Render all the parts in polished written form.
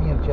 Mircea.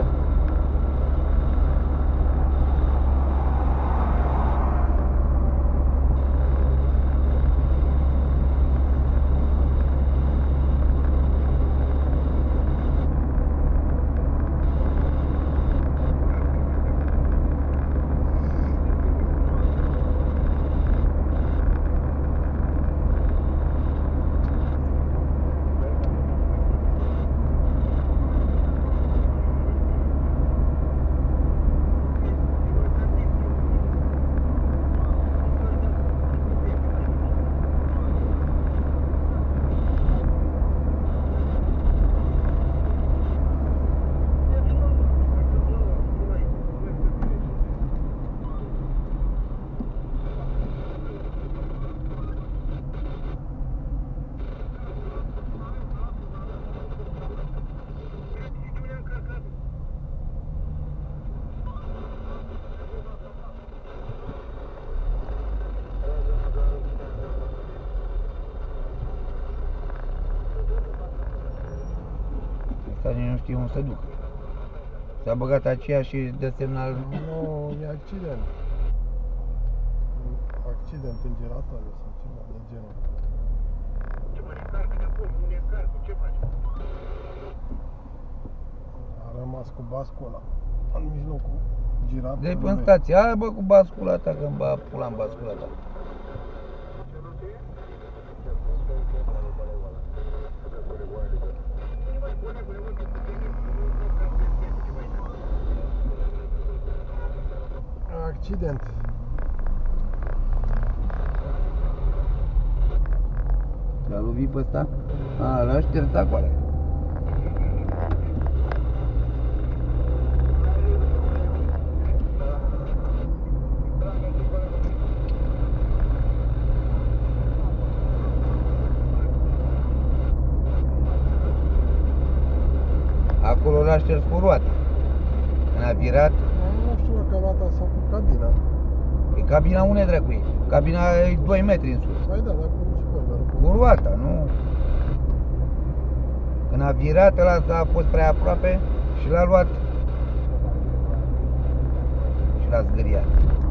Asta nici nu știu unde să duc. S-a băgat aceea și dă semnal. Nu, e accident. Accident în giratoare sau ceva de genul. Ce mă încarcă de acolo, nu ne încarcă, ce faci? A rămas cu bascul ăla în mijlocul giratorului. De pe în stație, hai bă cu bascula ta, că-mi bă pula în bascula ta. Accident. L-a lovit pe ăsta? A, l-a șters acolo. Acolo l-a șters cu roata. Când a virat, Nu știu dacă roata sau cu cabina. e cabina unde dracu e? Cabina e 2 metri în sus. Păi da, dacă nu știu, dar Cu roata, nu? Când a virat, ăla a fost prea aproape și l-a luat și l-a zgâriat.